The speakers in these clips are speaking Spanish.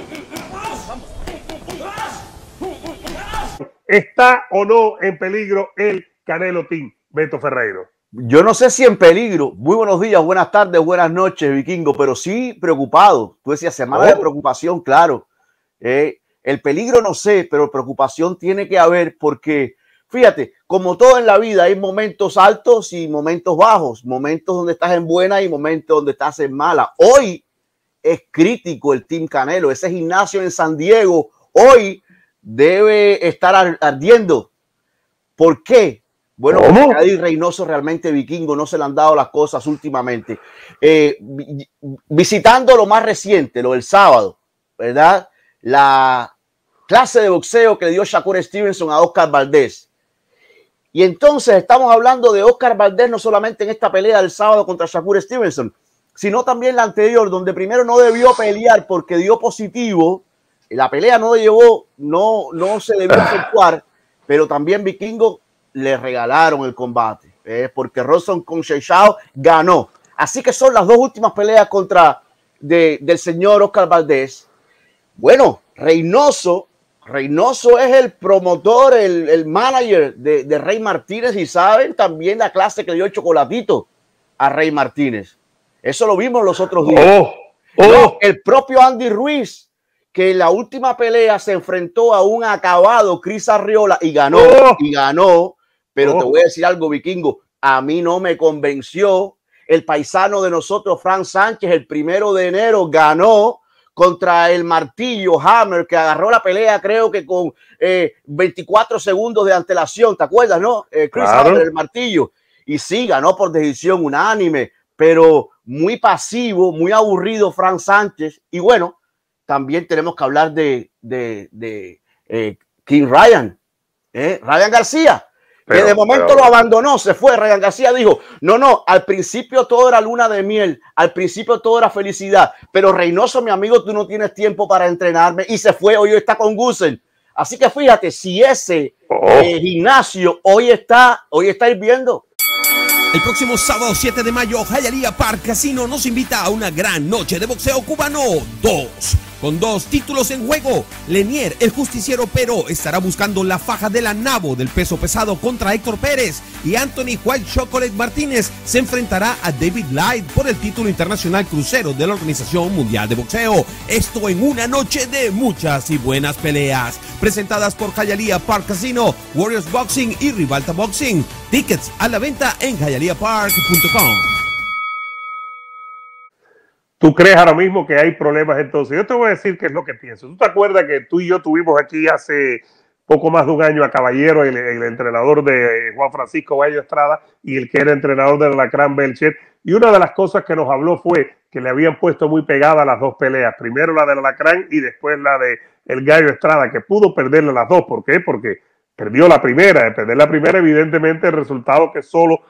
¿Está o no en peligro el Canelo Team, Beto Ferreiro? Yo no sé si en peligro. Muy buenos días, buenas tardes, buenas noches, Vikingo, pero sí preocupado. Tú decías semana de preocupación, claro. El peligro no sé, pero preocupación tiene que haber porque, fíjate, como todo en la vida, hay momentos altos y momentos bajos, momentos donde estás en buena y momentos donde estás en mala. Hoy es crítico el Team Canelo, ese gimnasio en San Diego, hoy debe estar ardiendo. ¿Por qué? Bueno, porque Eddie Reynoso realmente, Vikingo, no se le han dado las cosas últimamente. Visitando lo más reciente, lo del sábado, ¿verdad? La clase de boxeo que le dio Shakur Stevenson a Oscar Valdez. Y entonces estamos hablando de Oscar Valdez no solamente en esta pelea del sábado contra Shakur Stevenson, sino también la anterior, donde primero no debió pelear porque dio positivo. La pelea no se debió efectuar, pero también, Vikingo, le regalaron el combate, porque Ronson Conceicao ganó. Así que son las dos últimas peleas del señor Oscar Valdez. Bueno, Reynoso es el promotor, el manager de Rey Martínez, y saben también la clase que dio el chocolatito a Rey Martínez. Eso lo vimos los otros días. No, el propio Andy Ruiz, que en la última pelea se enfrentó a un acabado Chris Arriola y ganó. Pero te voy a decir algo, Vikingo, a mí no me convenció. El paisano de nosotros, Frank Sánchez, el 1 de enero ganó contra el martillo Hammer, que agarró la pelea creo que con 24 segundos de antelación, ¿te acuerdas, no? Chris Hammer, el martillo. Y sí, ganó por decisión unánime, pero muy pasivo, muy aburrido Frank Sánchez. Y bueno, también tenemos que hablar de King Ryan, Ryan García, que de momento lo abandonó, se fue. Ryan García dijo, no, al principio todo era luna de miel, al principio todo era felicidad, pero Reynoso, mi amigo, tú no tienes tiempo para entrenarme, y se fue. Hoy está con Gusen. Así que fíjate, si ese gimnasio hoy está hirviendo. El próximo sábado 7 de mayo, Hialeah Park Casino nos invita a una gran noche de boxeo cubano 2. Con 2 títulos en juego, Lenier, el justiciero Pero, estará buscando la faja de la Nabo del peso pesado contra Héctor Pérez, y Anthony White Chocolate Martínez se enfrentará a David Light por el título internacional crucero de la Organización Mundial de Boxeo. Esto en una noche de muchas y buenas peleas, presentadas por Hialeah Park Casino, Warriors Boxing y Rivalta Boxing. Tickets a la venta en hialeahpark.com. ¿Tú crees ahora mismo que hay problemas entonces? Yo te voy a decir qué es lo que pienso. ¿Tú te acuerdas que tú y yo tuvimos aquí hace poco más de un año a Caballero, el entrenador de Juan Francisco Bayo Estrada y el que era entrenador de Alacrán Belcher? Y una de las cosas que nos habló fue que le habían puesto muy pegadas las dos peleas. Primero la del Alacrán y después la de el Gallo Estrada, que pudo perderle las dos. ¿Por qué? Porque perdió la primera. De perder la primera, evidentemente, el resultado que solo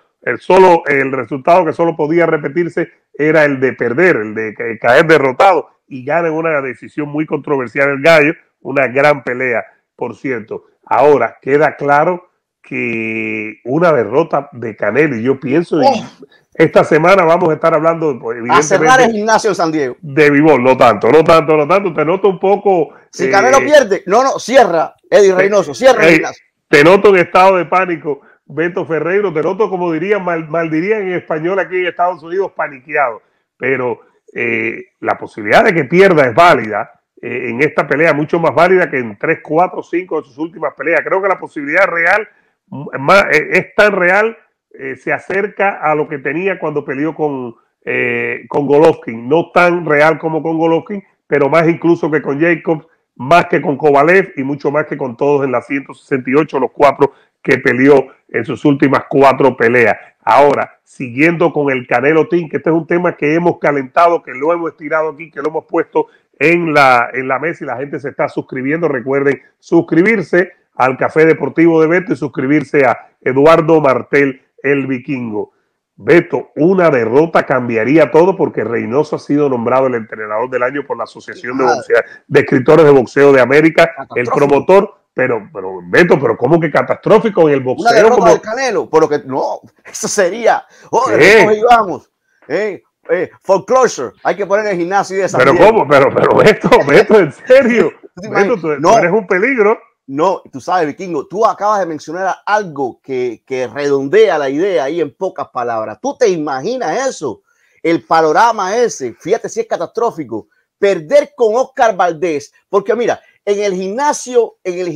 podía repetirse era el de perder, el de caer derrotado, y gana en una decisión muy controversial el Gallo, una gran pelea, por cierto. Ahora queda claro que una derrota de Canelo, y yo pienso esta semana vamos a estar hablando, pues, a cerrar el gimnasio de San Diego de Vivol. No tanto, te noto un poco, si Canelo pierde, cierra Eddie Reynoso, cierra el gimnasio. Te noto en estado de pánico, Beto Ferreiro, te noto, como dirían, mal dirían en español aquí en Estados Unidos, paniqueado. Pero la posibilidad de que pierda es válida en esta pelea, mucho más válida que en 3, 4, 5 de sus últimas peleas. Creo que la posibilidad real es tan real, se acerca a lo que tenía cuando peleó con Golovkin. No tan real como con Golovkin, pero más incluso que con Jacobs, más que con Kovalev y mucho más que con todos en las 168, los 4 que peleó en sus últimas 4 peleas. Ahora, siguiendo con el Canelo Team, que este es un tema que hemos calentado, que lo hemos estirado aquí, que lo hemos puesto en la mesa y la gente se está suscribiendo. Recuerden suscribirse al Café Deportivo de Beto y suscribirse a Eduardo Martel, el Vikingo. Beto, una derrota cambiaría todo, porque Reynoso ha sido nombrado el entrenador del año por la Asociación de Escritores de Boxeo de América, el promotor. Pero Beto, ¿cómo que catastrófico en el boxeo? Una derrota del Canelo, pero que no, eso sería, lejos íbamos. foreclosure. Hay que poner el gimnasio de San Pero Diego. ¿cómo? Pero Beto, en serio. Beto, tú eres un peligro. No, tú sabes, Vikingo, tú acabas de mencionar algo que redondea la idea ahí en pocas palabras. ¿Tú te imaginas eso? El panorama ese, fíjate si es catastrófico, perder con Oscar Valdés, porque mira, en el gimnasio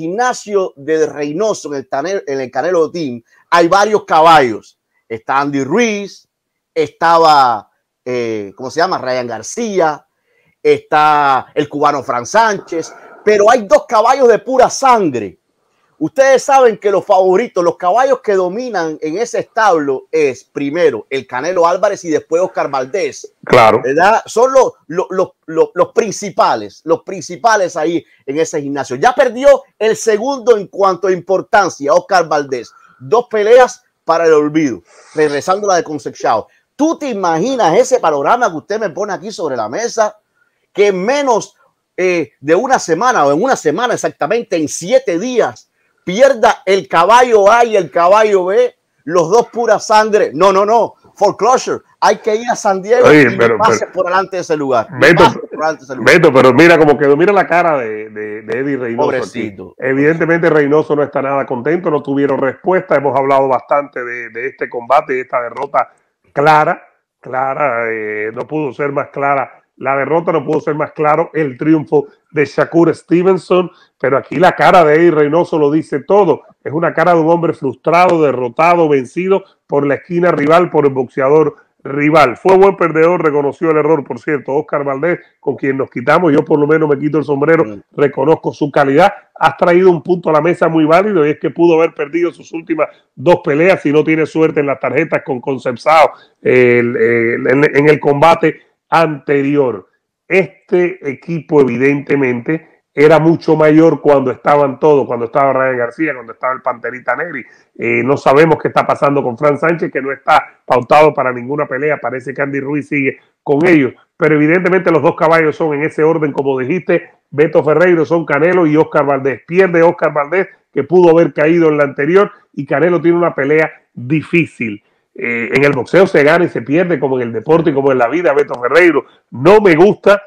de Reynoso, en el Canelo Team, hay varios caballos. Está Andy Ruiz, estaba, ¿cómo se llama? Ryan García, está el cubano Fran Sánchez, pero hay dos caballos de pura sangre. Ustedes saben que los favoritos, los caballos que dominan en ese establo es primero el Canelo Álvarez y después Oscar Valdés. Claro. ¿Verdad? Son los principales ahí en ese gimnasio. Ya perdió el segundo en cuanto a importancia, Oscar Valdés. 2 peleas para el olvido, regresando la de Concepción. ¿Tú te imaginas ese panorama que usted me pone aquí sobre la mesa? Que en menos de una semana, o en una semana exactamente, en 7 días, pierda el caballo A y el caballo B, los dos pura sangre. No, foreclosure. Hay que ir a San Diego. Oye, y pase por delante de ese lugar. Beto, pero mira como quedó, mira la cara de Eddie Reynoso. Pobrecito. Aquí. Evidentemente Reynoso no está nada contento, no tuvieron respuesta. Hemos hablado bastante de este combate, de esta derrota clara, no pudo ser más clara. La derrota no pudo ser más claro, el triunfo de Shakur Stevenson, pero aquí la cara de Eddie Reynoso lo dice todo. Es una cara de un hombre frustrado, derrotado, vencido por la esquina rival, por el boxeador rival. Fue buen perdedor, reconoció el error, por cierto, Oscar Valdés, con quien nos quitamos, yo por lo menos me quito el sombrero, reconozco su calidad. Has traído un punto a la mesa muy válido y es que pudo haber perdido sus últimas 2 peleas si no tiene suerte en las tarjetas con Concepción en el combate anterior. Este equipo evidentemente era mucho mayor cuando estaban todos, cuando estaba Ryan García, cuando estaba el Panterita Neri. No sabemos qué está pasando con Fran Sánchez, que no está pautado para ninguna pelea. Parece que Andy Ruiz sigue con ellos, pero evidentemente los dos caballos son en ese orden, como dijiste, Beto Ferreiro, son Canelo y Oscar Valdés. Pierde Oscar Valdés, que pudo haber caído en la anterior, y Canelo tiene una pelea difícil. En el boxeo se gana y se pierde, como en el deporte y como en la vida. Beto Ferreiro, no me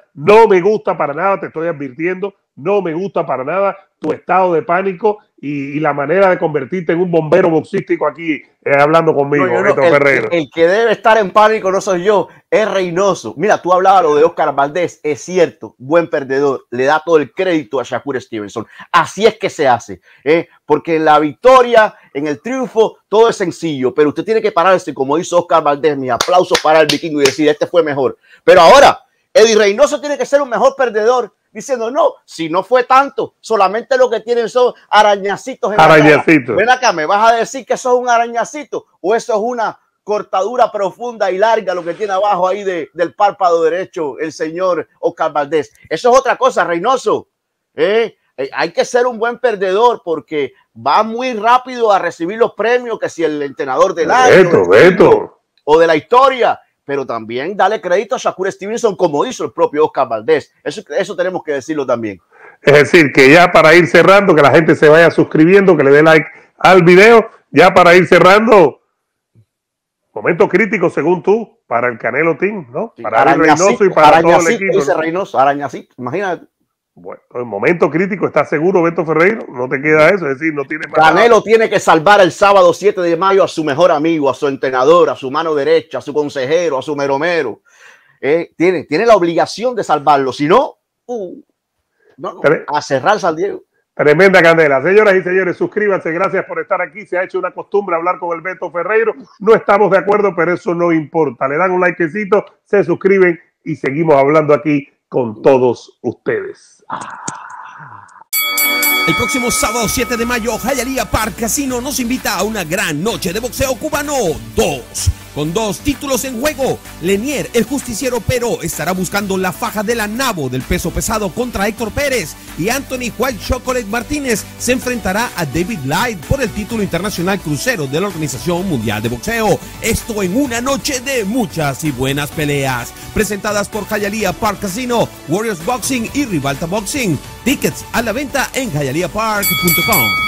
gusta para nada, te estoy advirtiendo, no me gusta para nada tu estado de pánico y la manera de convertirte en un bombero boxístico aquí hablando conmigo, Beto Ferreiro. El que debe estar en pánico no soy yo, es Reynoso. Mira, tú hablabas lo de Oscar Valdés, es cierto, buen perdedor, le da todo el crédito a Shakur Stevenson. Así es que se hace, porque en la victoria, en el triunfo, todo es sencillo, pero usted tiene que pararse, como hizo Oscar Valdés, mis aplausos para el Vikingo y decir, este fue mejor. Pero ahora, Eddie Reynoso tiene que ser un mejor perdedor, diciendo, no, si no fue tanto, solamente lo que tienen son arañacitos en la cara. Ven acá, ¿me vas a decir que eso es un arañacito o eso es una cortadura profunda y larga lo que tiene abajo ahí del párpado derecho el señor Oscar Valdés? Eso es otra cosa, Reynoso. Hay que ser un buen perdedor porque va muy rápido a recibir los premios, que si el entrenador del año o de la historia. Pero también dale crédito a Shakur Stevenson, como hizo el propio Oscar Valdés. Eso tenemos que decirlo también. Es decir, que ya para ir cerrando, que la gente se vaya suscribiendo, que le dé like al video, ya para ir cerrando, momento crítico según tú, para el Canelo Team, ¿no? Sí, para el Reynoso y para todo el equipo. Dice Reynoso, arañacito, imagínate. Bueno, en momento crítico, ¿estás seguro, Beto Ferreiro? No te queda eso, es decir, no tiene más Canelo nada. tiene que salvar el sábado 7 de mayo a su mejor amigo, a su entrenador, a su mano derecha, a su consejero, a su meromero. Tiene la obligación de salvarlo, si no, a cerrar San Diego. Tremenda candela. Señoras y señores, suscríbanse, gracias por estar aquí. Se ha hecho una costumbre hablar con el Beto Ferreiro. No estamos de acuerdo, pero eso no importa. Le dan un likecito, se suscriben y seguimos hablando aquí con todos ustedes. El próximo sábado 7 de mayo, Hialeah Park Casino nos invita a una gran noche de boxeo cubano 2. Con 2 títulos en juego, Lenier, el justiciero Pero, estará buscando la faja de la Nabo del peso pesado contra Héctor Pérez, y Anthony White Chocolate Martínez se enfrentará a David Light por el título internacional crucero de la Organización Mundial de Boxeo. Esto en una noche de muchas y buenas peleas, presentadas por Hialeah Park Casino, Warriors Boxing y Rivalta Boxing. Tickets a la venta en hialeahpark.com.